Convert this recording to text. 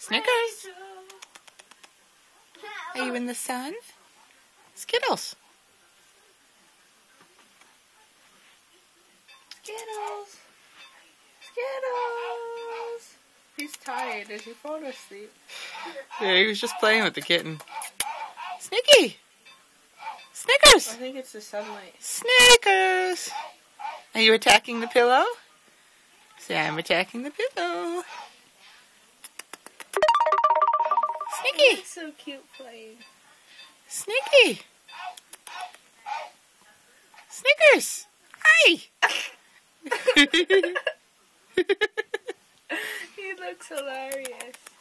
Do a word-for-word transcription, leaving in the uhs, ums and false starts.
Snickers. Are you in the sun? Skittles. Skittles. Skittles. He's tired. Is he falling asleep? Yeah, he was just playing with the kitten. Snicky. Snickers. I think it's the sunlight. Snickers. Are you attacking the pillow? Say, I'm attacking the pillow. Snicky. He's so cute playing. Snicky. Snickers. Hi. He looks hilarious.